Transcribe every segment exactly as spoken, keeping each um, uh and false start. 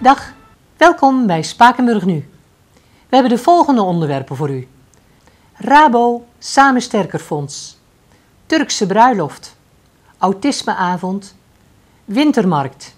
Dag, welkom bij Spakenburg Nu. We hebben de volgende onderwerpen voor u. Rabo Samen Sterker Fonds, Turkse bruiloft, autismeavond, wintermarkt.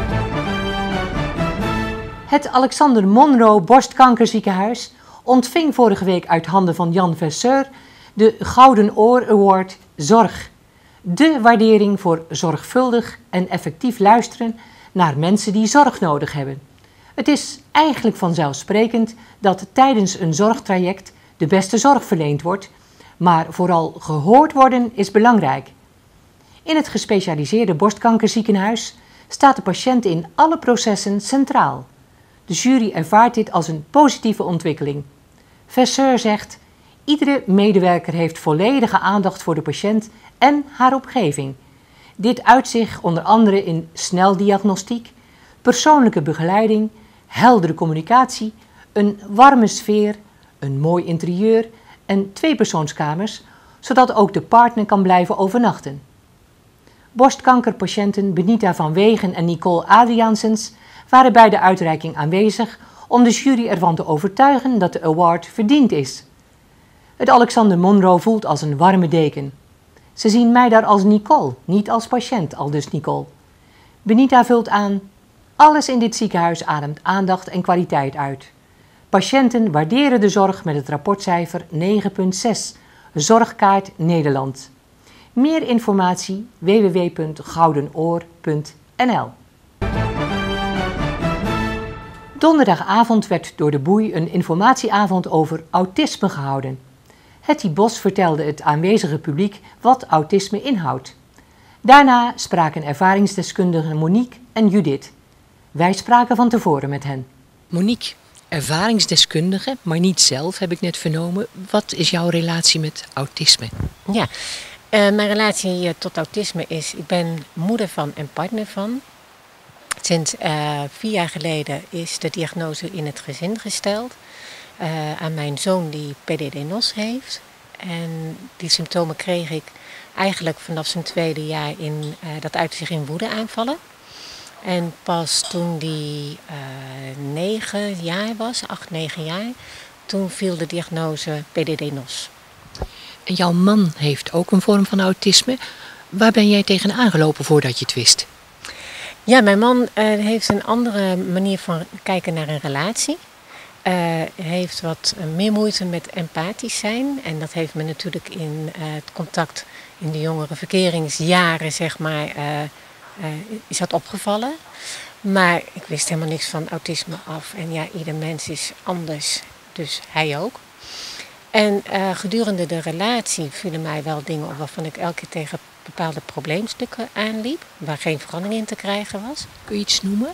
Het Alexander Monro Borstkankerziekenhuis ontving vorige week uit handen van Jan Vesseur de Gouden Oor Award Zorg. De waardering voor zorgvuldig en effectief luisteren naar mensen die zorg nodig hebben. Het is eigenlijk vanzelfsprekend dat tijdens een zorgtraject de beste zorg verleend wordt, maar vooral gehoord worden is belangrijk. In het gespecialiseerde borstkankerziekenhuis staat de patiënt in alle processen centraal. De jury ervaart dit als een positieve ontwikkeling. Vesseur zegt: iedere medewerker heeft volledige aandacht voor de patiënt en haar omgeving. Dit uit zich onder andere in sneldiagnostiek, persoonlijke begeleiding, heldere communicatie, een warme sfeer, een mooi interieur en tweepersoonskamers, zodat ook de partner kan blijven overnachten. Borstkankerpatiënten Benita van Wegen en Nicole Adriaansens waren bij de uitreiking aanwezig om de jury ervan te overtuigen dat de award verdiend is. Het Alexander Monro voelt als een warme deken. Ze zien mij daar als Nicole, niet als patiënt, aldus Nicole. Benita vult aan: alles in dit ziekenhuis ademt aandacht en kwaliteit uit. Patiënten waarderen de zorg met het rapportcijfer negen komma zes, Zorgkaart Nederland. Meer informatie w w w punt goudenoor punt n l. Donderdagavond werd door de Boei een informatieavond over autisme gehouden. Hetty Bos vertelde het aanwezige publiek wat autisme inhoudt. Daarna spraken ervaringsdeskundigen Monique en Judith. Wij spraken van tevoren met hen. Monique, ervaringsdeskundige, maar niet zelf, heb ik net vernomen. Wat is jouw relatie met autisme? Ja, uh, mijn relatie uh, tot autisme is: ik ben moeder van en partner van. Sinds uh, vier jaar geleden is de diagnose in het gezin gesteld uh, aan mijn zoon die P D D N O S heeft. En die symptomen kreeg ik eigenlijk vanaf zijn tweede jaar in, uh, dat uitte zich in woedeaanvallen. En pas toen die uh, negen jaar was, acht, negen jaar, toen viel de diagnose P D D N O S. En jouw man heeft ook een vorm van autisme. Waar ben jij tegen aangelopen voordat je het wist? Ja, mijn man uh, heeft een andere manier van kijken naar een relatie. Hij uh, heeft wat meer moeite met empathisch zijn. En dat heeft me natuurlijk in uh, het contact in de jongere verkeringsjaren, zeg maar, uh, uh, is dat opgevallen. Maar ik wist helemaal niks van autisme af. En ja, ieder mens is anders, dus hij ook. En uh, gedurende de relatie vielen mij wel dingen op waarvan ik elke keer tegen bepaalde probleemstukken aanliep, waar geen verandering in te krijgen was. Kun je iets noemen?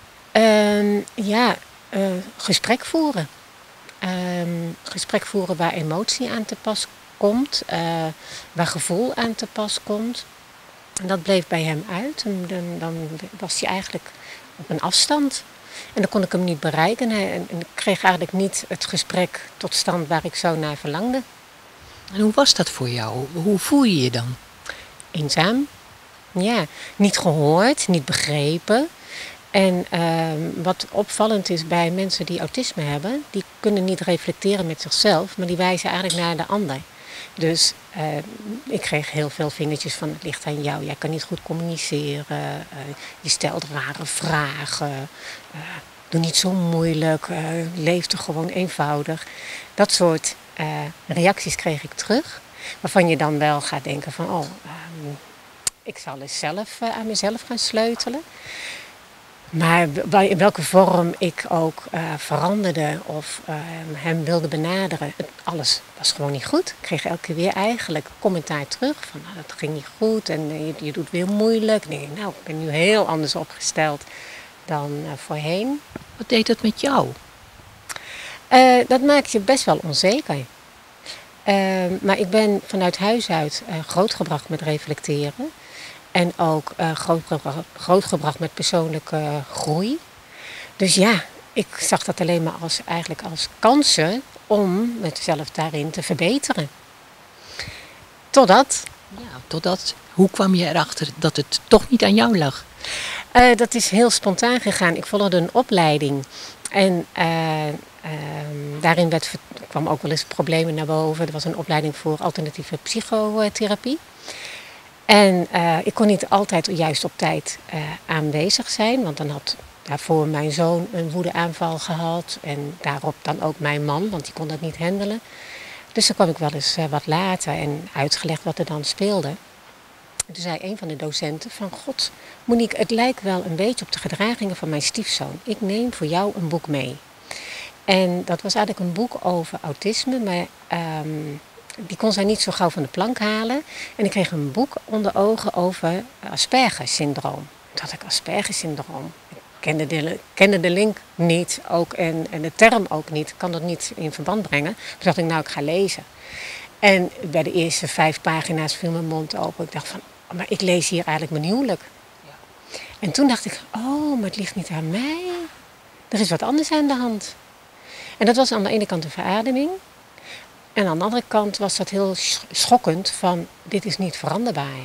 Uh, ja, uh, gesprek voeren. Uh, gesprek voeren waar emotie aan te pas komt, uh, waar gevoel aan te pas komt. En dat bleef bij hem uit. En dan, dan was hij eigenlijk op een afstand. En dan kon ik hem niet bereiken. En, hij, en ik kreeg eigenlijk niet het gesprek tot stand waar ik zo naar verlangde. En hoe was dat voor jou? Hoe voel je je dan? Eenzaam. Ja, niet gehoord, niet begrepen. En uh, wat opvallend is bij mensen die autisme hebben, die kunnen niet reflecteren met zichzelf, maar die wijzen eigenlijk naar de ander. Dus uh, ik kreeg heel veel vingertjes van: het ligt aan jou, jij kan niet goed communiceren, uh, je stelt rare vragen, uh, doe niet zo moeilijk, uh, leef toch gewoon eenvoudig. Dat soort uh, reacties kreeg ik terug, waarvan je dan wel gaat denken van: oh, uh, ik zal eens zelf uh, aan mezelf gaan sleutelen. Maar in welke vorm ik ook uh, veranderde of uh, hem wilde benaderen, het, alles was gewoon niet goed. Ik kreeg elke keer weer eigenlijk commentaar terug van: nou, dat ging niet goed en uh, je, je doet weer moeilijk. Nee, nou, ik ben nu heel anders opgesteld dan uh, voorheen. Wat deed dat met jou? Uh, dat maakt je best wel onzeker. Uh, maar ik ben vanuit huis uit uh, grootgebracht met reflecteren. En ook uh, grootgebracht, grootgebracht met persoonlijke uh, groei. Dus ja, ik zag dat alleen maar als, eigenlijk als kansen om mezelf daarin te verbeteren. Totdat... Ja, totdat. Hoe kwam je erachter dat het toch niet aan jou lag? Uh, dat is heel spontaan gegaan. Ik volgde een opleiding. En uh, uh, daarin werd, kwam ook wel eens problemen naar boven. Er was een opleiding voor alternatieve psychotherapie. En uh, ik kon niet altijd juist op tijd uh, aanwezig zijn. Want dan had daarvoor mijn zoon een woedeaanval gehad. En daarop dan ook mijn man, want die kon dat niet handelen. Dus dan kwam ik wel eens uh, wat later en uitgelegd wat er dan speelde. En toen zei een van de docenten van, God, Monique, het lijkt wel een beetje op de gedragingen van mijn stiefzoon. Ik neem voor jou een boek mee. En dat was eigenlijk een boek over autisme, maar um, die kon zij niet zo gauw van de plank halen. En ik kreeg een boek onder ogen over Asperger-syndroom. Toen dacht ik, Asperger-syndroom. Ik kende de, kende de link niet ook en, en de term ook niet. Ik kan dat niet in verband brengen. Toen dacht ik, nou, ik ga lezen. En bij de eerste vijf pagina's viel mijn mond open. Ik dacht van, oh, maar ik lees hier eigenlijk mijn huwelijk. Ja. En toen dacht ik, oh, maar het ligt niet aan mij. Er is wat anders aan de hand. En dat was aan de ene kant de verademing. En aan de andere kant was dat heel schokkend van, dit is niet veranderbaar.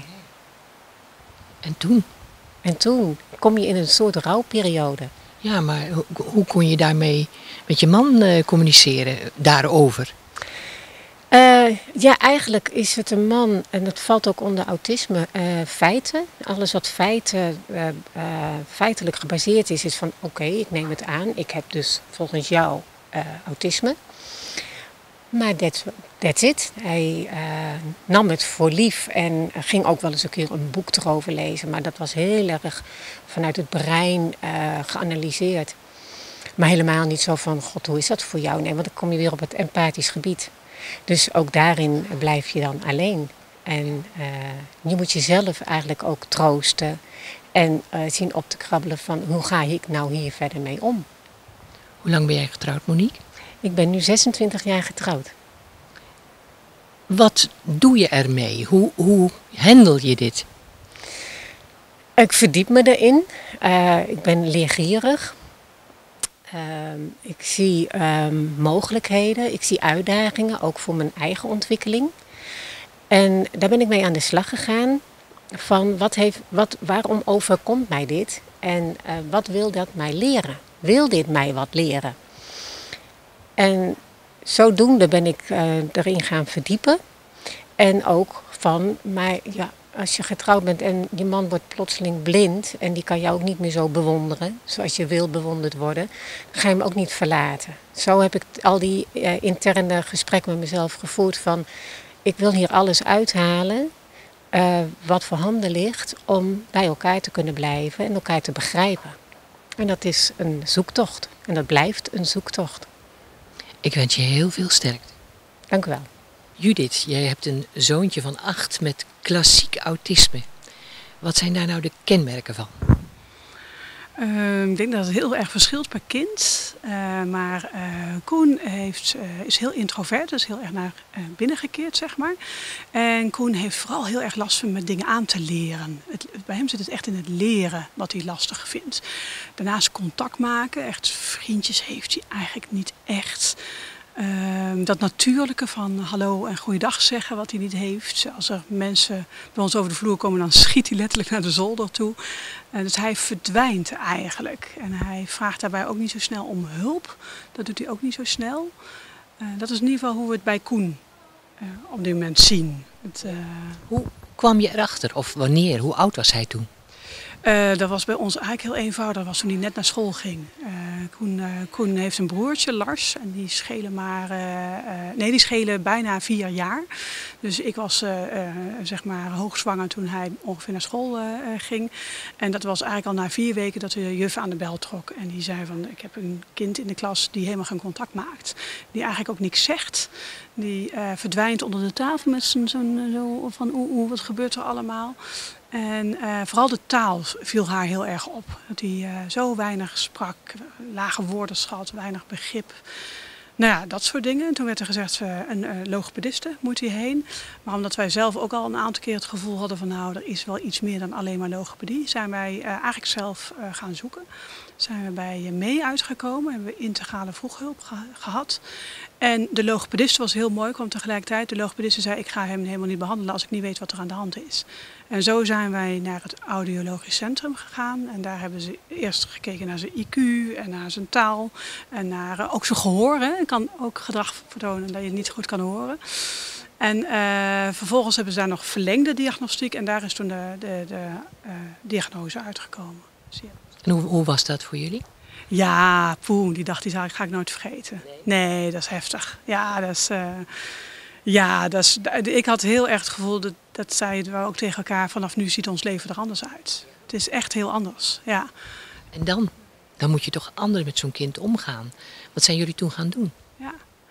En toen? En toen kom je in een soort rouwperiode. Ja, maar hoe, hoe kon je daarmee met je man uh, communiceren daarover? Uh, ja, eigenlijk is het een man, en dat valt ook onder autisme, uh, feiten. Alles wat feiten, uh, uh, feitelijk gebaseerd is, is van oké, okay, ik neem het aan. Ik heb dus volgens jou uh, autisme. Maar that's, that's it. Hij uh, nam het voor lief en ging ook wel eens een keer een boek erover lezen. Maar dat was heel erg vanuit het brein uh, geanalyseerd. Maar helemaal niet zo van, god, hoe is dat voor jou? Nee, want dan kom je weer op het empathisch gebied. Dus ook daarin blijf je dan alleen. En uh, je moet jezelf eigenlijk ook troosten. En uh, zien op te krabbelen van, hoe ga ik nou hier verder mee om? Hoe lang ben jij getrouwd, Monique? Ik ben nu zesentwintig jaar getrouwd. Wat doe je ermee? Hoe, hoe handel je dit? Ik verdiep me erin. Uh, ik ben leergierig. Uh, ik zie uh, mogelijkheden. Ik zie uitdagingen, ook voor mijn eigen ontwikkeling. En daar ben ik mee aan de slag gegaan. Van wat heeft, wat, waarom overkomt mij dit? En uh, wat wil dat mij leren? Wil dit mij wat leren? En zodoende ben ik uh, erin gaan verdiepen. En ook van, maar ja, als je getrouwd bent en je man wordt plotseling blind en die kan jou ook niet meer zo bewonderen, zoals je wil bewonderd worden, dan ga je hem ook niet verlaten. Zo heb ik al die uh, interne gesprekken met mezelf gevoerd van, ik wil hier alles uithalen uh, wat voorhanden ligt om bij elkaar te kunnen blijven en elkaar te begrijpen. En dat is een zoektocht. En dat blijft een zoektocht. Ik wens je heel veel sterkte. Dank u wel. Judith, jij hebt een zoontje van acht met klassiek autisme. Wat zijn daar nou de kenmerken van? Uh, ik denk dat het heel erg verschilt per kind. Uh, maar uh, Koen heeft, uh, is heel introvert, dus heel erg naar uh, binnen gekeerd, zeg maar. En Koen heeft vooral heel erg last van met dingen aan te leren. Het, bij hem zit het echt in het leren wat hij lastig vindt. Daarnaast contact maken, echt vriendjes heeft hij eigenlijk niet echt. Uh, dat natuurlijke van hallo en goeiedag zeggen wat hij niet heeft. Als er mensen bij ons over de vloer komen, dan schiet hij letterlijk naar de zolder toe. Uh, dus hij verdwijnt eigenlijk. En hij vraagt daarbij ook niet zo snel om hulp. Dat doet hij ook niet zo snel. Uh, dat is in ieder geval hoe we het bij Koen uh, op dit moment zien. Het, uh... Hoe kwam je erachter of wanneer? Hoe oud was hij toen? Uh, dat was bij ons eigenlijk heel eenvoudig. Dat was toen hij net naar school ging. Uh, Koen, uh, Koen heeft een broertje, Lars. En die schelen maar... Uh, uh, nee, die schelen bijna vier jaar. Dus ik was uh, uh, zeg maar hoogzwanger toen hij ongeveer naar school uh, ging. En dat was eigenlijk al na vier weken dat de juf aan de bel trok. En die zei van, ik heb een kind in de klas die helemaal geen contact maakt. Die eigenlijk ook niks zegt. Die uh, verdwijnt onder de tafel met zo'n zo, zo van oeh, oeh, wat gebeurt er allemaal? En uh, vooral de taal viel haar heel erg op. Dat hij uh, zo weinig sprak, lage woordenschat, weinig begrip. Nou ja, dat soort dingen. En toen werd er gezegd, uh, een uh, logopediste moet hij heen. Maar omdat wij zelf ook al een aantal keer het gevoel hadden van nou, er is wel iets meer dan alleen maar logopedie, zijn wij uh, eigenlijk zelf uh, gaan zoeken. Zijn we bij mee uitgekomen, hebben we integrale vroeghulp ge- gehad. En de logopediste was heel mooi, kwam tegelijkertijd. De logopediste zei, ik ga hem helemaal niet behandelen als ik niet weet wat er aan de hand is. En zo zijn wij naar het audiologisch centrum gegaan. En daar hebben ze eerst gekeken naar zijn I Q en naar zijn taal. En naar uh, ook zijn gehoor. Hij kan ook gedrag vertonen dat je niet goed kan horen. En uh, vervolgens hebben ze daar nog verlengde diagnostiek. En daar is toen de, de, de uh, diagnose uitgekomen. Dus ja. En hoe, hoe was dat voor jullie? Ja, poeh, die dag die ga ik nooit vergeten. Nee, nee dat is heftig. Ja, dat is... Uh, ja, dat is, ik had heel erg het gevoel, dat, dat zeiden we ook tegen elkaar, vanaf nu ziet ons leven er anders uit. Het is echt heel anders, ja. En dan? Dan moet je toch anders met zo'n kind omgaan. Wat zijn jullie toen gaan doen? Ja.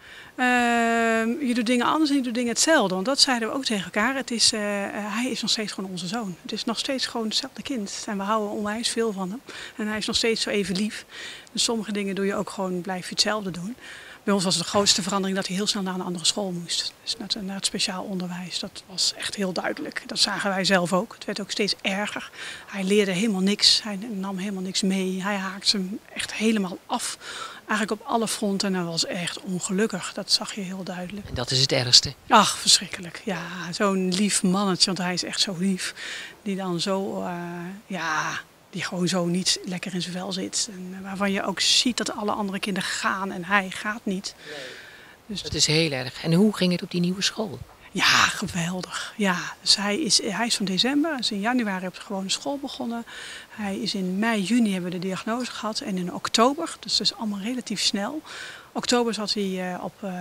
Uh, je doet dingen anders en je doet dingen hetzelfde. Want dat zeiden we ook tegen elkaar. Het is, uh, hij is nog steeds gewoon onze zoon. Het is nog steeds gewoon hetzelfde kind. En we houden onwijs veel van hem. En hij is nog steeds zo even lief. Dus sommige dingen doe je ook gewoon, blijf je hetzelfde doen. Bij ons was de grootste verandering dat hij heel snel naar een andere school moest. Dus naar het, naar het speciaal onderwijs. Dat was echt heel duidelijk. Dat zagen wij zelf ook. Het werd ook steeds erger. Hij leerde helemaal niks. Hij nam helemaal niks mee. Hij haakte hem echt helemaal af. Eigenlijk op alle fronten. En hij was echt ongelukkig. Dat zag je heel duidelijk. En dat is het ergste? Ach, verschrikkelijk. Ja, zo'n lief mannetje. Want hij is echt zo lief. Die dan zo, uh, ja... die gewoon zo niet lekker in zijn vel zit. En waarvan je ook ziet dat alle andere kinderen gaan en hij gaat niet. Nee. Dus dat is heel erg. En hoe ging het op die nieuwe school? Ja, geweldig. Ja, dus hij is, hij is van december. Hij is in januari op de gewone school begonnen. Hij is in mei, juni hebben we de diagnose gehad. En in oktober, dus dat is allemaal relatief snel. Oktober zat hij uh, op, uh, uh,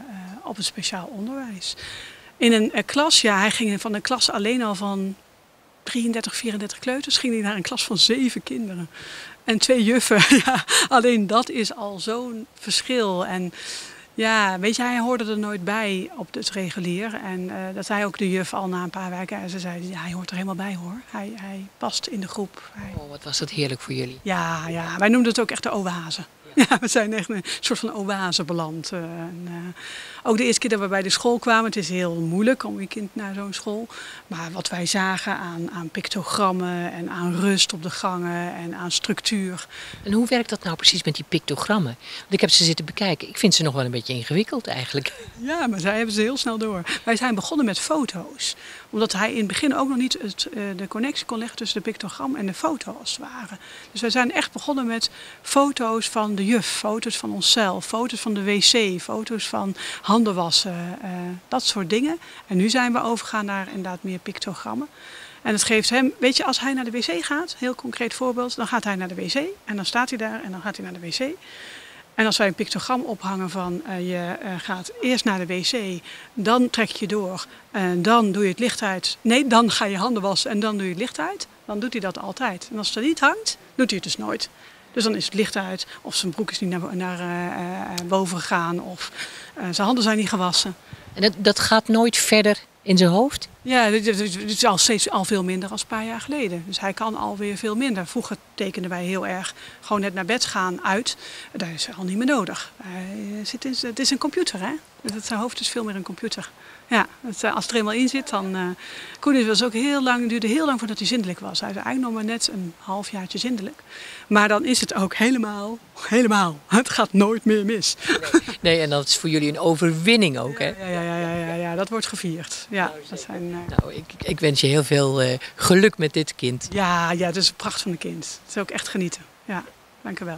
op het speciaal onderwijs. In een uh, klas, ja, hij ging van een klas alleen al van drieëndertig, vierendertig kleuters, ging hij naar een klas van zeven kinderen. En twee juffen. Ja, alleen dat is al zo'n verschil. En ja, weet je, hij hoorde er nooit bij op het regulier. En uh, dat zei ook de juf al na een paar weken. En ze zei, ja, hij hoort er helemaal bij hoor. Hij, hij past in de groep. Hij... Oh, wat was dat heerlijk voor jullie. Ja, ja, wij noemden het ook echt de oase. Ja, we zijn echt een soort van oase beland. Uh, en, uh, ook de eerste keer dat we bij de school kwamen, het is heel moeilijk om je kind naar zo'n school. Maar wat wij zagen aan, aan pictogrammen en aan rust op de gangen en aan structuur. En hoe werkt dat nou precies met die pictogrammen? Want ik heb ze zitten bekijken. Ik vind ze nog wel een beetje ingewikkeld eigenlijk. Ja, maar zij hebben ze heel snel door. Wij zijn begonnen met foto's. Omdat hij in het begin ook nog niet het, uh, de connectie kon leggen tussen de pictogram en de foto als het ware. Dus wij zijn echt begonnen met foto's van de juf, foto's van onszelf, foto's van de wc, foto's van handen wassen, uh, dat soort dingen. En nu zijn we overgegaan naar inderdaad meer pictogrammen. En het geeft hem, weet je, als hij naar de wc gaat, heel concreet voorbeeld, dan gaat hij naar de wc en dan staat hij daar en dan gaat hij naar de wc. En als wij een pictogram ophangen van uh, je uh, gaat eerst naar de wc, dan trek je door en dan doe je het licht uit. Nee, dan ga je handen wassen en dan doe je het licht uit. Dan doet hij dat altijd. En als het er niet hangt, doet hij het dus nooit. Dus dan is het licht uit of zijn broek is niet naar, naar uh, uh, boven gegaan of uh, zijn handen zijn niet gewassen. En dat, dat gaat nooit verder in zijn hoofd? Ja, dit is al steeds al veel minder dan een paar jaar geleden. Dus hij kan alweer veel minder. Vroeger tekenden wij heel erg gewoon net naar bed gaan uit. Dat is al niet meer nodig. Hij zit in, het is een computer, hè? Dus zijn hoofd is veel meer een computer. Ja, het, als het er eenmaal in zit, dan... Uh, Koen was ook heel lang, duurde heel lang voordat hij zindelijk was. Hij is eigenlijk nog maar net een halfjaartje zindelijk. Maar dan is het ook helemaal, helemaal. Het gaat nooit meer mis. Nee, nee, en dat is voor jullie een overwinning ook, hè? Ja, ja, ja, ja, ja, ja, dat wordt gevierd. Ja, dat zijn, uh... nou, ik, ik wens je heel veel uh, geluk met dit kind. Ja, ja, het is een pracht van een kind. Het is ook echt genieten. Ja, dank u wel.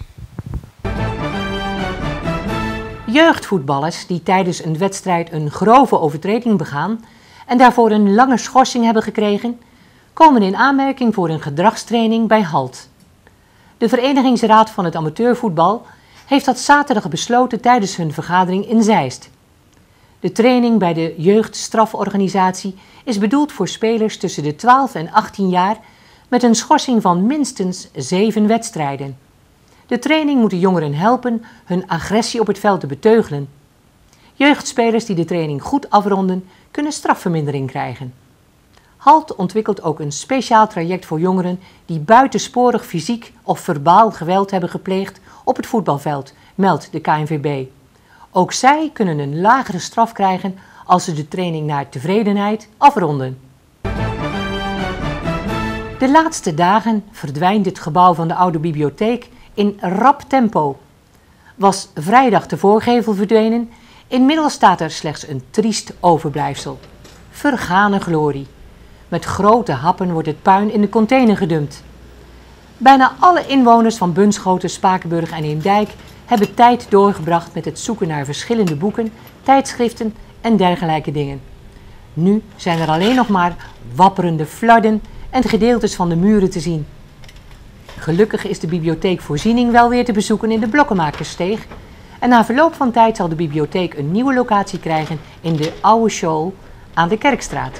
Jeugdvoetballers die tijdens een wedstrijd een grove overtreding begaan en daarvoor een lange schorsing hebben gekregen, komen in aanmerking voor een gedragstraining bij HALT. De Verenigingsraad van het Amateurvoetbal heeft dat zaterdag besloten tijdens hun vergadering in Zeist. De training bij de jeugdstraforganisatie is bedoeld voor spelers tussen de twaalf en achttien jaar met een schorsing van minstens zeven wedstrijden. De training moet de jongeren helpen hun agressie op het veld te beteugelen. Jeugdspelers die de training goed afronden, kunnen strafvermindering krijgen. HALT ontwikkelt ook een speciaal traject voor jongeren die buitensporig fysiek of verbaal geweld hebben gepleegd op het voetbalveld, meldt de K N V B. Ook zij kunnen een lagere straf krijgen als ze de training naar tevredenheid afronden. De laatste dagen verdwijnt het gebouw van de oude bibliotheek in rap tempo. was vrijdag de voorgevel verdwenen. Inmiddels staat er slechts een triest overblijfsel. Vergane glorie. Met grote happen wordt het puin in de container gedumpt. Bijna alle inwoners van Bunschoten, Spakenburg en Eemdijk hebben tijd doorgebracht met het zoeken naar verschillende boeken, tijdschriften en dergelijke dingen. Nu zijn er alleen nog maar wapperende flarden en gedeeltes van de muren te zien. Gelukkig is de bibliotheek Voorziening wel weer te bezoeken in de Blokkemakerssteeg. En na verloop van tijd zal de bibliotheek een nieuwe locatie krijgen in de Oude School aan de Kerkstraat.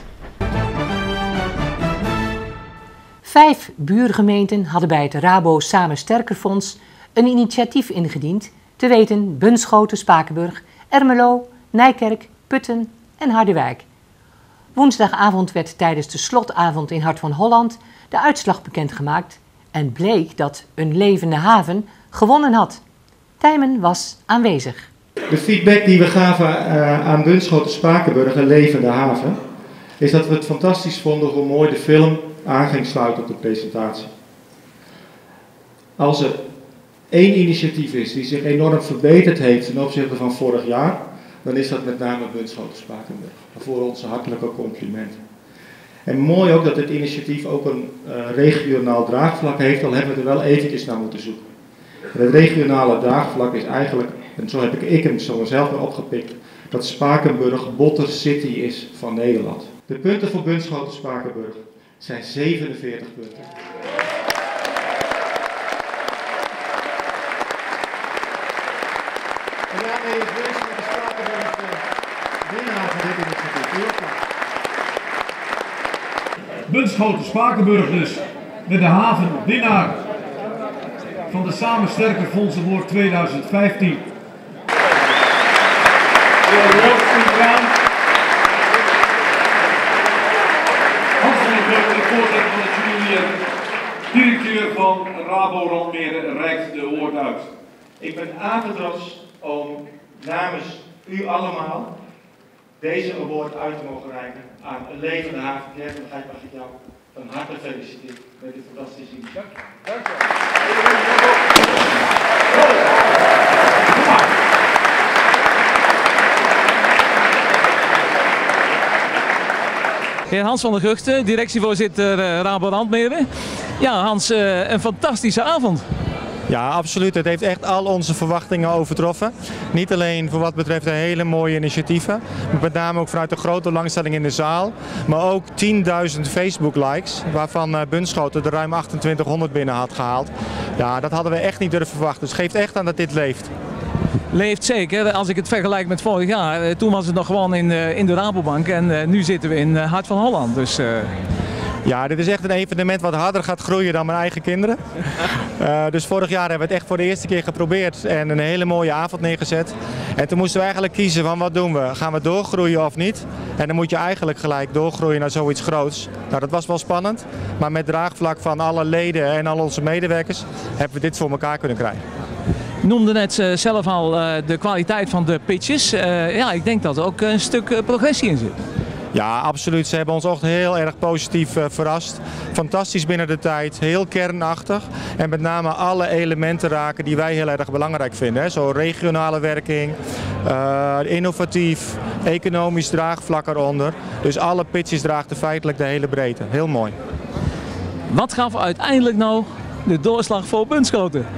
Vijf buurgemeenten hadden bij het Rabo Samen Sterker Fonds een initiatief ingediend, te weten Bunschoten, Spakenburg, Ermelo, Nijkerk, Putten en Harderwijk. Woensdagavond werd tijdens de slotavond in Hart van Holland de uitslag bekendgemaakt en bleek dat Een Levende Haven gewonnen had. Tijmen was aanwezig. De feedback die we gaven uh, aan Bunschoten, Spakenburg, Een Levende Haven, is dat we het fantastisch vonden hoe mooi de film aan ging sluiten op de presentatie. Als er één initiatief is die zich enorm verbeterd heeft ten opzichte van vorig jaar, dan is dat met name Bunschoten, Spakenburg. Voor onze hartelijke complimenten. En mooi ook dat dit initiatief ook een uh, regionaal draagvlak heeft, al hebben we er wel eventjes naar moeten zoeken. En het regionale draagvlak is eigenlijk, en zo heb ik, ik hem zo zelf weer opgepikt, dat Spakenburg Botter City is van Nederland. De punten voor Bunschoten, Spakenburg zijn zevenenveertig punten. En daarmee is Bunschoten, Spakenburg de winnaar van dit initiatief. Bunschoten, Spakenburg dus, met de haven winnaar van de Samen Sterker Fonds Award tweeduizend vijftien. De award komt aan. Hans van den Burg, de voorzitter van de jury, directeur van Rabo Randmeren, reikt de award uit. Ik ben aangetrokken om namens u allemaal deze award uit te mogen reiken aan Een Levende Haven. Pierre, mag ik jou van harte feliciteren met dit fantastische initiatief. Dank je. Heer Hans van der Guchten, directievoorzitter uh, Rabo Randmeren. Ja, Hans, uh, een fantastische avond. Ja, absoluut. Het heeft echt al onze verwachtingen overtroffen. Niet alleen voor wat betreft de hele mooie initiatieven, maar met name ook vanuit de grote belangstelling in de zaal. Maar ook tienduizend Facebook-likes, waarvan Bunschoten er ruim achtentwintighonderd binnen had gehaald. Ja, dat hadden we echt niet durven verwachten. Dus het geeft echt aan dat dit leeft. Leeft zeker. Als ik het vergelijk met vorig jaar, toen was het nog gewoon in, in de Rabobank en nu zitten we in Hart van Holland. Dus, uh... Ja, dit is echt een evenement wat harder gaat groeien dan mijn eigen kinderen. Uh, dus vorig jaar hebben we het echt voor de eerste keer geprobeerd en een hele mooie avond neergezet. En toen moesten we eigenlijk kiezen van wat doen we? Gaan we doorgroeien of niet? En dan moet je eigenlijk gelijk doorgroeien naar zoiets groots. Nou, dat was wel spannend, maar met draagvlak van alle leden en al onze medewerkers hebben we dit voor elkaar kunnen krijgen. Je noemde net uh, zelf al uh, de kwaliteit van de pitches. Uh, ja, ik denk dat er ook een stuk uh, progressie in zit. Ja, absoluut. Ze hebben ons ook heel erg positief uh, verrast. Fantastisch binnen de tijd, heel kernachtig. En met name alle elementen raken die wij heel erg belangrijk vinden. Hè. Zo regionale werking, uh, innovatief, economisch draagvlak eronder. Dus alle pitches dragen feitelijk de hele breedte. Heel mooi. Wat gaf uiteindelijk nou de doorslag voor Bunschoten?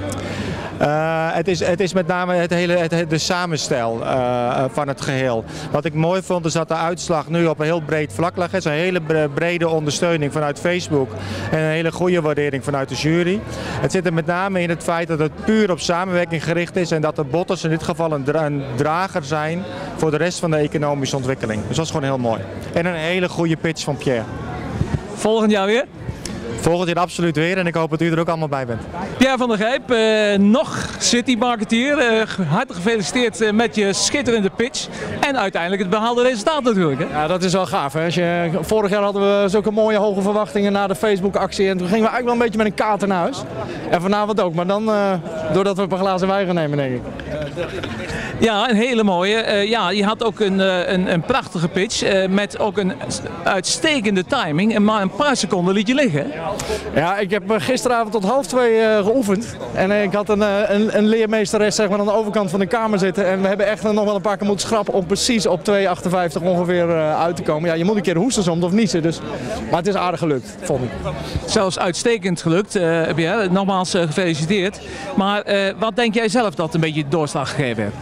Uh, het, is, het is met name het hele, het, de samenstel uh, van het geheel. Wat ik mooi vond is dat de uitslag nu op een heel breed vlak lag. Het is een hele brede ondersteuning vanuit Facebook en een hele goede waardering vanuit de jury. Het zit er met name in het feit dat het puur op samenwerking gericht is en dat de botters in dit geval een, dra een drager zijn voor de rest van de economische ontwikkeling. Dus dat is gewoon heel mooi. En een hele goede pitch van Pierre. Volgend jaar weer? Volgend jaar absoluut weer en ik hoop dat u er ook allemaal bij bent. Pierre van der Gijp, uh, nog City Marketeer. Uh, hartelijk gefeliciteerd uh, met je schitterende pitch. En uiteindelijk het behaalde resultaat natuurlijk. Hè? Ja, dat is wel gaaf. Hè? Als je, vorig jaar hadden we zulke mooie hoge verwachtingen na de Facebook actie. En toen gingen we eigenlijk wel een beetje met een kater naar huis. En vanavond ook, maar dan uh, doordat we een paar glazen wijn gaan nemen, denk ik. Ja, een hele mooie. Uh, ja, je had ook een, uh, een, een prachtige pitch uh, met ook een uitstekende timing. En maar een paar seconden liet je liggen. Ja, ik heb gisteravond tot half twee uh, geoefend. En uh, ik had een, uh, een, een leermeesteres zeg maar, aan de overkant van de kamer zitten. En we hebben echt uh, nog wel een paar keer moeten schrappen om precies op twee achtenvijftig ongeveer uh, uit te komen. Ja, je moet een keer hoesten soms of niezen. Dus. Maar het is aardig gelukt, vond ik. Zelfs uitstekend gelukt, uh, Pierre. Nogmaals uh, gefeliciteerd. Maar uh, wat denk jij zelf dat een beetje doorslag gegeven heeft?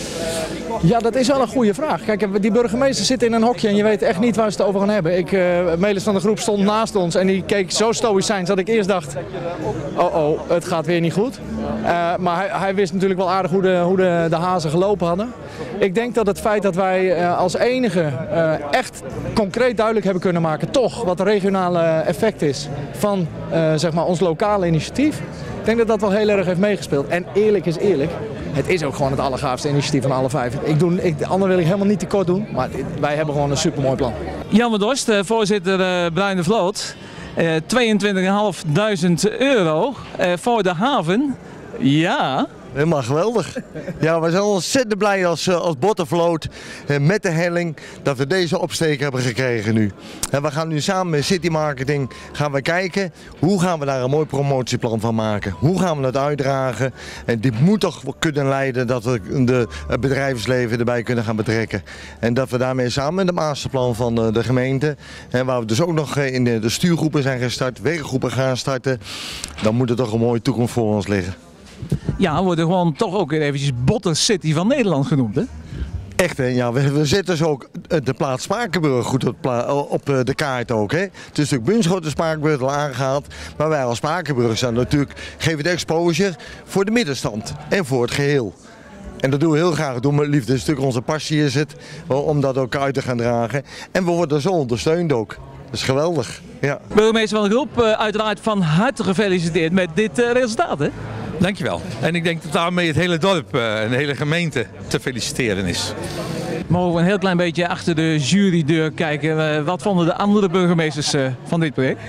Ja, dat is wel een goede vraag. Kijk, die burgemeester zit in een hokje en je weet echt niet waar ze het over gaan hebben. Ik, uh, Melis van de groep stond naast ons en die keek zo stoïcijns dat ik eerst dacht, oh oh, het gaat weer niet goed. Uh, maar hij, hij wist natuurlijk wel aardig hoe de, hoe de, de hazen gelopen hadden. Ik denk dat het feit dat wij uh, als enige uh, echt concreet duidelijk hebben kunnen maken, toch wat het regionale effect is van uh, zeg maar ons lokale initiatief. Ik denk dat dat wel heel erg heeft meegespeeld. En eerlijk is eerlijk, het is ook gewoon het allergaafste initiatief van alle vijf. Ik doe, ik, de andere wil ik helemaal niet tekort doen, maar wij hebben gewoon een supermooi plan. Jan van Dorst, voorzitter uh, Bruine Vloot. Uh, tweeëntwintigduizend vijfhonderd euro uh, voor de haven. Ja. Helemaal geweldig. Ja, we zijn ontzettend blij als, als Bottervloot met de helling dat we deze opsteek hebben gekregen nu. En we gaan nu samen met City Marketing gaan we kijken hoe gaan we daar een mooi promotieplan van maken. Hoe gaan we het uitdragen? En dit moet toch kunnen leiden dat we de, het bedrijfsleven erbij kunnen gaan betrekken. En dat we daarmee samen met het masterplan van de, de gemeente, en waar we dus ook nog in de, de stuurgroepen zijn gestart, werkgroepen gaan starten, dan moet er toch een mooie toekomst voor ons liggen. Ja, we worden gewoon toch ook weer eventjes Botter City van Nederland genoemd, hè? Echt, hè? Ja, we, we zetten dus ook de plaats Spakenburg goed op, op de kaart ook, hè? Het is natuurlijk Bunschoten Spakenburg al aangehaald, maar wij als Spakenburg zijn natuurlijk, geven de exposure voor de middenstand en voor het geheel. En dat doen we heel graag, dat doen we met liefde. Het is natuurlijk onze passie is het, om dat ook uit te gaan dragen. En we worden zo ondersteund ook. Dat is geweldig, ja. Burgemeester van de groep, uiteraard van harte gefeliciteerd met dit resultaat, hè? Dankjewel. En ik denk dat daarmee het hele dorp en de hele gemeente te feliciteren is. Mogen we een heel klein beetje achter de jurydeur kijken. Wat vonden de andere burgemeesters van dit project?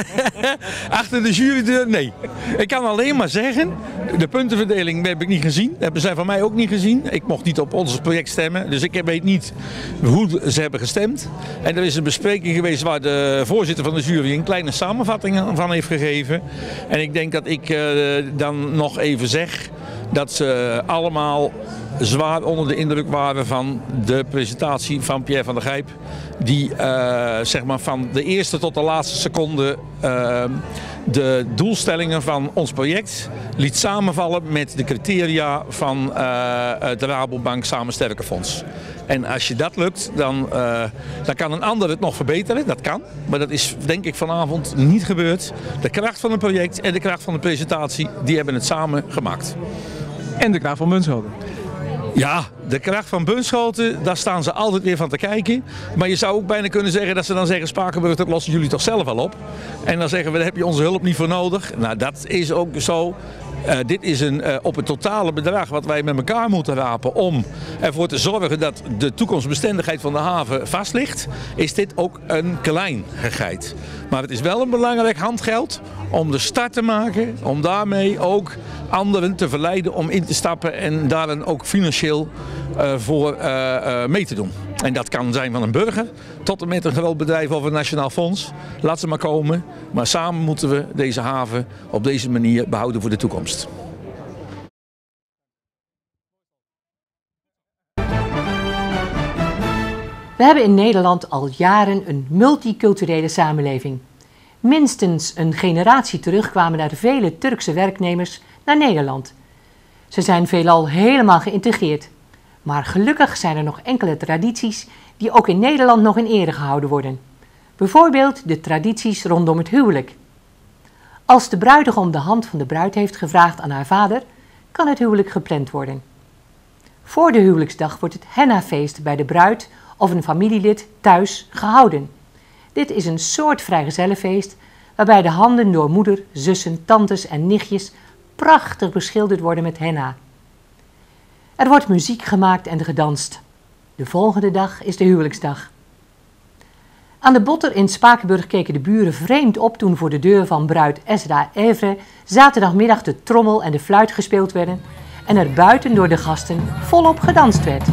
Achter de jurydeur? Nee. Ik kan alleen maar zeggen, de puntenverdeling heb ik niet gezien. Hebben zij van mij ook niet gezien. Ik mocht niet op ons project stemmen. Dus ik weet niet hoe ze hebben gestemd. En er is een bespreking geweest waar de voorzitter van de jury een kleine samenvatting van heeft gegeven. En ik denk dat ik uh, dan nog even zeg dat ze allemaal zwaar onder de indruk waren van de presentatie van Pierre van der Gijp. Die uh, zeg maar van de eerste tot de laatste seconde uh, de doelstellingen van ons project liet samenvallen met de criteria van uh, het Rabobank Samen Sterker Fonds. En als je dat lukt, dan, uh, dan kan een ander het nog verbeteren. Dat kan, maar dat is denk ik vanavond niet gebeurd. De kracht van het project en de kracht van de presentatie, die hebben het samen gemaakt. En de kracht van Bunschoten. Ja, de kracht van Bunschoten, daar staan ze altijd weer van te kijken. Maar je zou ook bijna kunnen zeggen dat ze dan zeggen, Spakenburg, dat lossen jullie toch zelf al op. En dan zeggen we, daar heb je onze hulp niet voor nodig. Nou, dat is ook zo. Uh, dit is een, uh, op het totale bedrag wat wij met elkaar moeten rapen om ervoor te zorgen dat de toekomstbestendigheid van de haven vast ligt, is dit ook een kleinigheid. Maar het is wel een belangrijk handgeld om de start te maken, om daarmee ook anderen te verleiden om in te stappen en daar dan ook financieel uh, voor uh, uh, mee te doen. En dat kan zijn van een burger tot en met een groot bedrijf of een nationaal fonds. Laat ze maar komen. Maar samen moeten we deze haven op deze manier behouden voor de toekomst. We hebben in Nederland al jaren een multiculturele samenleving. Minstens een generatie terug kwamen er vele Turkse werknemers naar Nederland. Ze zijn veelal helemaal geïntegreerd. Maar gelukkig zijn er nog enkele tradities die ook in Nederland nog in ere gehouden worden. Bijvoorbeeld de tradities rondom het huwelijk. Als de bruidegom de hand van de bruid heeft gevraagd aan haar vader, kan het huwelijk gepland worden. Voor de huwelijksdag wordt het hennafeest bij de bruid of een familielid thuis gehouden. Dit is een soort vrijgezellenfeest waarbij de handen door moeder, zussen, tantes en nichtjes prachtig beschilderd worden met henna. Er wordt muziek gemaakt en gedanst. De volgende dag is de huwelijksdag. Aan de Botter in Spakenburg keken de buren vreemd op toen voor de deur van bruid Esra Evre zaterdagmiddag de trommel en de fluit gespeeld werden en er buiten door de gasten volop gedanst werd.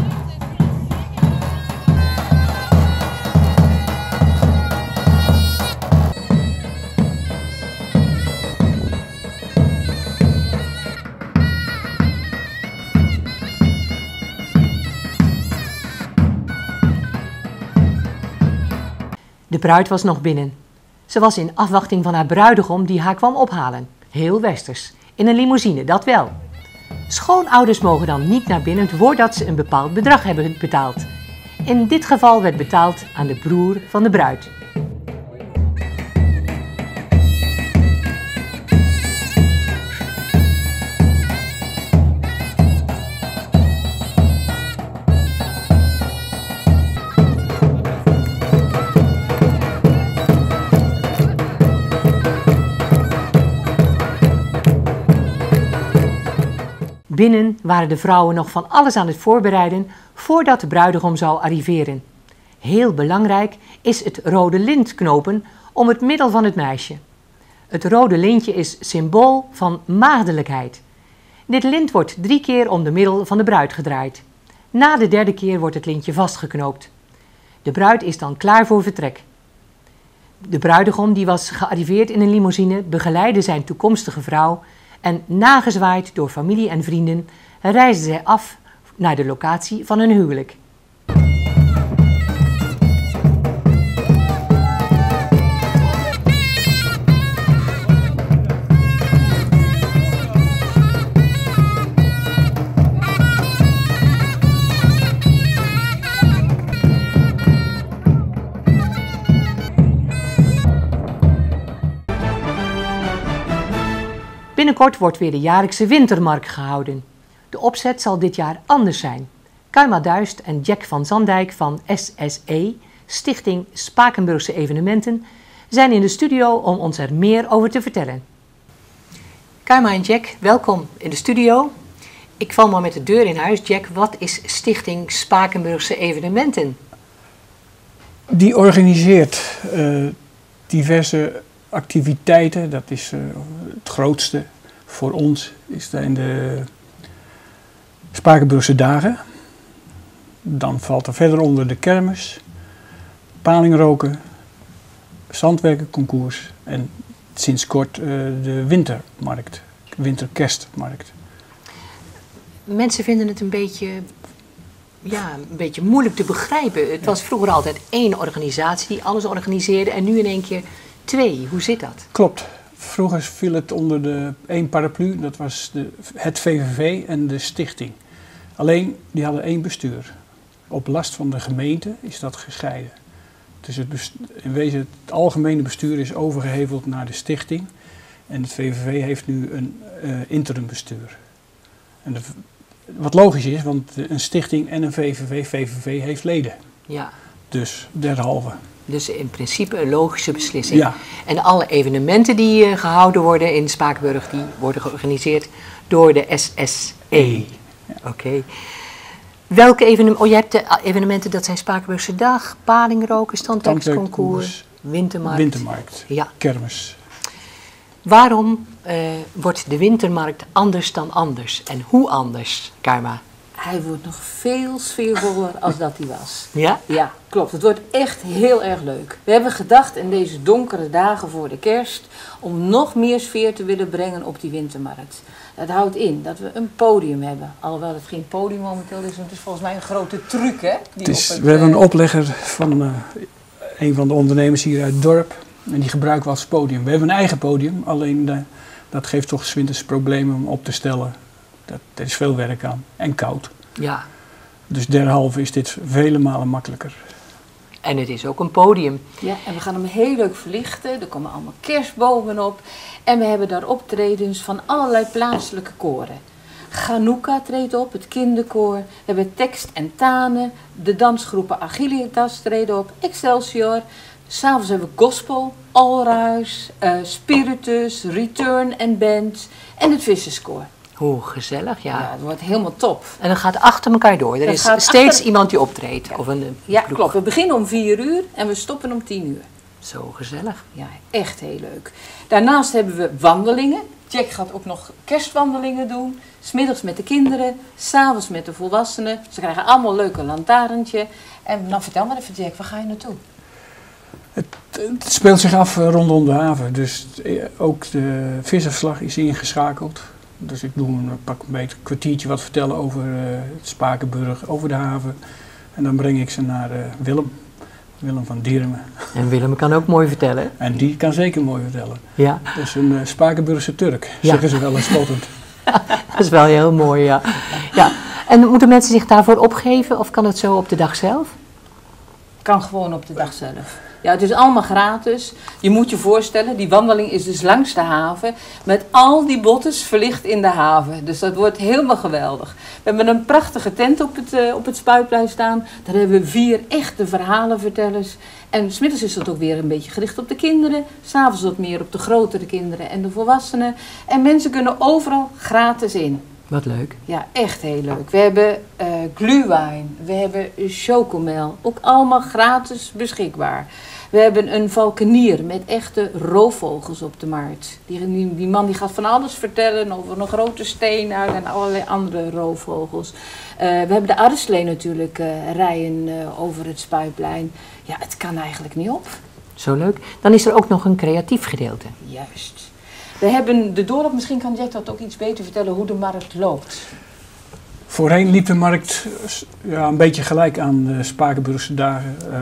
De bruid was nog binnen. Ze was in afwachting van haar bruidegom die haar kwam ophalen. Heel westers. In een limousine, dat wel. Schoonouders mogen dan niet naar binnen voordat ze een bepaald bedrag hebben betaald. In dit geval werd betaald aan de broer van de bruid. Binnen waren de vrouwen nog van alles aan het voorbereiden voordat de bruidegom zou arriveren. Heel belangrijk is het rode lint knopen om het middel van het meisje. Het rode lintje is symbool van maagdelijkheid. Dit lint wordt drie keer om de middel van de bruid gedraaid. Na de derde keer wordt het lintje vastgeknoopt. De bruid is dan klaar voor vertrek. De bruidegom, die was gearriveerd in een limousine, begeleidde zijn toekomstige vrouw en nagezwaaid door familie en vrienden reisden zij af naar de locatie van hun huwelijk. Binnenkort wordt weer de jaarlijkse wintermarkt gehouden. De opzet zal dit jaar anders zijn. Kajma Duist en Jack van Zandijk van S S E, Stichting Spakenburgse Evenementen, zijn in de studio om ons er meer over te vertellen. Kajma en Jack, welkom in de studio. Ik val maar met de deur in huis. Jack, wat is Stichting Spakenburgse Evenementen? Die organiseert uh, diverse activiteiten. Dat is uh, het grootste voor ons, is in de Spakenburgse dagen. Dan valt er verder onder de kermis, palingroken, zandwerkenconcours en sinds kort uh, de wintermarkt, winterkerstmarkt. Mensen vinden het een beetje, ja, een beetje moeilijk te begrijpen. Het was vroeger altijd één organisatie die alles organiseerde en nu in één keer twee. Hoe zit dat? Klopt. Vroeger viel het onder de één paraplu, dat was de, het V V V en de stichting. Alleen, die hadden één bestuur. Op last van de gemeente is dat gescheiden. Dus het bestuur, in wezen het algemene bestuur is overgeheveld naar de stichting. En het V V V heeft nu een uh, interim bestuur. En de, wat logisch is, want een stichting en een V V V, V V V heeft leden. Ja. Dus derhalve. Dus in principe een logische beslissing. Ja. En alle evenementen die uh, gehouden worden in Spakenburg, die worden georganiseerd door de S S E. Ja. Oké. Okay. Welke evenementen? Oh, je hebt de evenementen, dat zijn Spakenburgse Dag, palingroken, standwerksconcours, wintermarkt. Wintermarkt, ja. Kermis. Waarom uh, wordt de wintermarkt anders dan anders? En hoe anders, Kajma? Hij wordt nog veel sfeervoller als dat hij was. Ja? Ja, klopt. Het wordt echt heel erg leuk. We hebben gedacht in deze donkere dagen voor de kerst om nog meer sfeer te willen brengen op die wintermarkt. Dat houdt in dat we een podium hebben. Alhoewel het geen podium momenteel is, want het is volgens mij een grote truc, hè? Die het is, op het, we hebben een oplegger van uh, een van de ondernemers hier uit het dorp. En die gebruiken we als podium. We hebben een eigen podium, alleen uh, dat geeft toch 's winters problemen om op te stellen. Dat, er is veel werk aan en koud. Ja. Dus derhalve is dit vele malen makkelijker. En het is ook een podium. Ja, en we gaan hem heel leuk verlichten. Er komen allemaal kerstbomen op. En we hebben daar optredens van allerlei plaatselijke koren. Chanukka treedt op, het kinderkoor. We hebben Tekst en Tanen. De dansgroepen Agilitas treden op. Excelsior. S'avonds hebben we gospel, Allruis, uh, Spiritus, Return en Band. En het visserskoor. Hoe gezellig, ja. Ja, het wordt helemaal top. En dat gaat achter elkaar door. Er dat is steeds achter... iemand die optreedt. Ja, of een ja klopt. We beginnen om vier uur en we stoppen om tien uur. Zo gezellig. Ja, echt heel leuk. Daarnaast hebben we wandelingen. Jack gaat ook nog kerstwandelingen doen. 's Middags met de kinderen, 's avonds met de volwassenen. Ze krijgen allemaal een leuke lantaarntje. En nou, vertel maar even Jack, waar ga je naartoe? Het, het speelt zich af rondom de haven. Dus ook de visafslag is ingeschakeld. Dus ik doe een, pak een beetje een kwartiertje wat vertellen over uh, het Spakenburg, over de haven. En dan breng ik ze naar uh, Willem. Willem van Diermen. En Willem kan ook mooi vertellen. En die kan zeker mooi vertellen. Ja. Dat is een uh, Spakenburgse Turk, Ja. zeggen ze wel eens spottend. Dat is wel heel mooi, ja. ja. En moeten mensen zich daarvoor opgeven of kan het zo op de dag zelf? Kan gewoon op de dag zelf. Ja, het is allemaal gratis. Je moet je voorstellen, die wandeling is dus langs de haven. Met al die bottes verlicht in de haven. Dus dat wordt helemaal geweldig. We hebben een prachtige tent op het, uh, op het spuitplein staan. Daar hebben we vier echte verhalenvertellers. En 's middags is dat ook weer een beetje gericht op de kinderen. 's Avonds wat meer op de grotere kinderen en de volwassenen. En mensen kunnen overal gratis in. Wat leuk. Ja, echt heel leuk. We hebben uh, glühwein, we hebben chocomel, ook allemaal gratis beschikbaar. We hebben een valkenier met echte roofvogels op de markt. Die, die, die man die gaat van alles vertellen over een grote steenuil en allerlei andere roofvogels. Uh, we hebben de Arslee natuurlijk uh, rijden uh, over het Spuitplein. Ja, het kan eigenlijk niet op. Zo leuk. Dan is er ook nog een creatief gedeelte. Juist. We hebben de doorloop, misschien kan Jack dat ook iets beter vertellen, hoe de markt loopt. Voorheen liep de markt ja, een beetje gelijk aan de Spakenburgse dagen. Uh,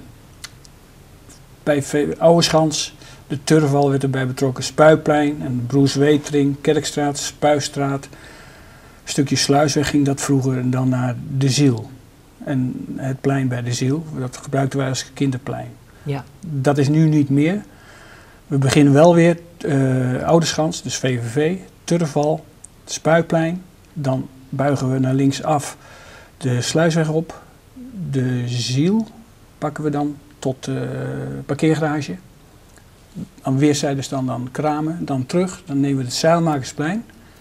bij Ouweschans, de Turfwal werd erbij betrokken, Spuitplein en Broerswetering, Kerkstraat, Spuistraat. Een stukje Sluisweg ging dat vroeger en dan naar de Ziel. En het plein bij de Ziel, dat gebruikten wij als kinderplein. Ja. Dat is nu niet meer. We beginnen wel weer uh, Oudeschans, dus V V V, Turfwal, Spuitplein. Dan buigen we naar linksaf de Sluisweg op. De Ziel pakken we dan tot de parkeergarage. Aan weerszijden staan dan kramen. Dan terug, dan nemen we het Zeilmakersplein.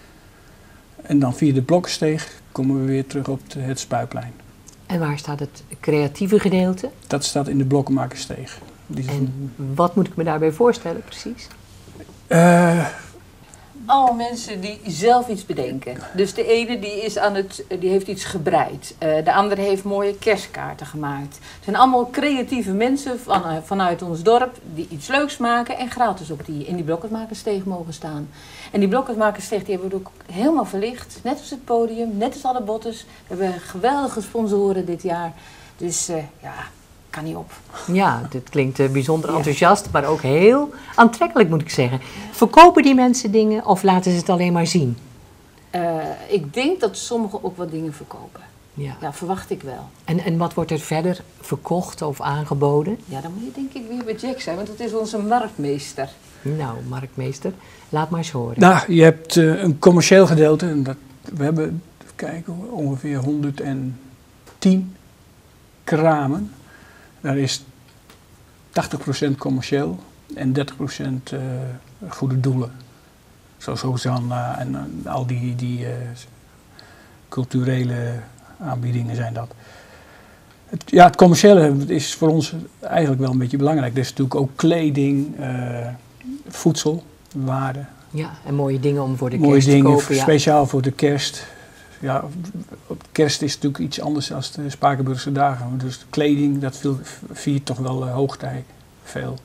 En dan via de Blokkensteeg komen we weer terug op het Spuitplein. En waar staat het creatieve gedeelte? Dat staat in de Blokkenmakersteeg. Die en wat moet ik me daarbij voorstellen precies? Uh, Alle mensen die zelf iets bedenken. Dus de ene die, is aan het, die heeft iets gebreid. Uh, de andere heeft mooie kerstkaarten gemaakt. Het zijn allemaal creatieve mensen van, uh, vanuit ons dorp die iets leuks maken en gratis ook die in die Blokkenmakersteeg mogen staan. En die Blokkenmakersteeg die hebben we ook helemaal verlicht. Net als het podium, net als alle bottes. We hebben geweldige sponsoren dit jaar. Dus uh, ja... kan niet op. Ja, dit klinkt uh, bijzonder enthousiast, maar ook heel aantrekkelijk moet ik zeggen. Verkopen die mensen dingen of laten ze het alleen maar zien? Uh, ik denk dat sommigen ook wat dingen verkopen. Ja, ja verwacht ik wel. En, en wat wordt er verder verkocht of aangeboden? Ja, dan moet je denk ik weer bij Jack zijn, want dat is onze marktmeester. Nou, marktmeester, laat maar eens horen. Nou, je hebt uh, een commercieel gedeelte. En dat, we hebben, kijken, ongeveer honderdtien kramen. Daar is tachtig procent commercieel en dertig procent uh, goede doelen. Zoals Hosanna en uh, al die, die uh, culturele aanbiedingen zijn dat. Het, ja, het commerciële is voor ons eigenlijk wel een beetje belangrijk. Er is natuurlijk ook kleding, uh, voedsel, waarde. Ja, en mooie dingen om voor de mooie kerst dingen, te kopen. Ja. Speciaal voor de kerst. Ja, kerst is natuurlijk iets anders dan de Spakenburgse dagen. Dus de kleding, dat viert toch wel uh, hoogtij, veel.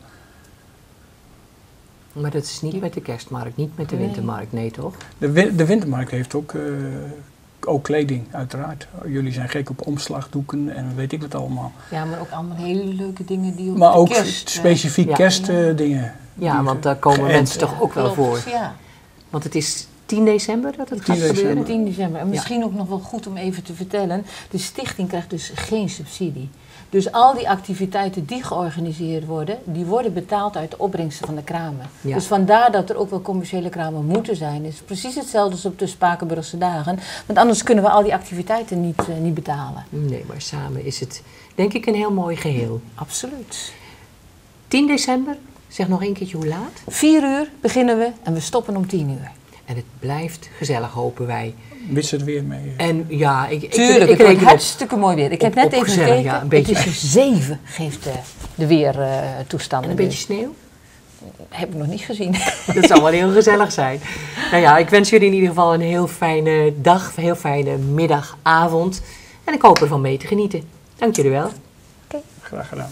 Maar dat is niet met de kerstmarkt, niet met de Nee. wintermarkt, nee toch? De, win- de wintermarkt heeft ook, uh, ook kleding, uiteraard. Jullie zijn gek op omslagdoeken en weet ik wat allemaal. Ja, maar ook allemaal hele leuke dingen die op Maar de ook kerst... specifiek ja. kerstdingen. Ja, want daar komen geënt, mensen toch ook wel voor. Ja. Want het is tien december dat het tien gaat gebeuren? december. tien december. En misschien ook nog wel goed om even te vertellen. De stichting krijgt dus geen subsidie. Dus al die activiteiten die georganiseerd worden, die worden betaald uit de opbrengsten van de kramen. Ja. Dus vandaar dat er ook wel commerciële kramen moeten zijn. Het is precies hetzelfde als op de Spakenburgse dagen. Want anders kunnen we al die activiteiten niet, uh, niet betalen. Nee, maar samen is het denk ik een heel mooi geheel. Absoluut. tien december, zeg nog een keertje hoe laat. Vier uur beginnen we en we stoppen om tien uur. En het blijft gezellig, hopen wij. Mits het weer mee. En ja, ik, ik, Tuurlijk, ik, het ik wordt hartstikke mooi weer. Ik heb op- net op even gezellig, gekeken. ja, een beetje. Het is een zeven, geeft de, de weertoestanden. En een beetje sneeuw? heb ik nog niet gezien. Dat zal wel heel gezellig zijn. Nou ja, ik wens jullie in ieder geval een heel fijne dag, een heel fijne middag, avond. En ik hoop ervan mee te genieten. Dank jullie wel. Okay. Graag gedaan.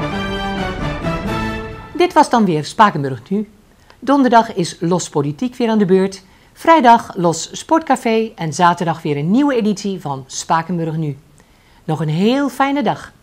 Dit was dan weer Spakenburg Nu. Donderdag is Los Politiek weer aan de beurt. Vrijdag Los Sportcafé en zaterdag weer een nieuwe editie van Spakenburg Nu. Nog een heel fijne dag.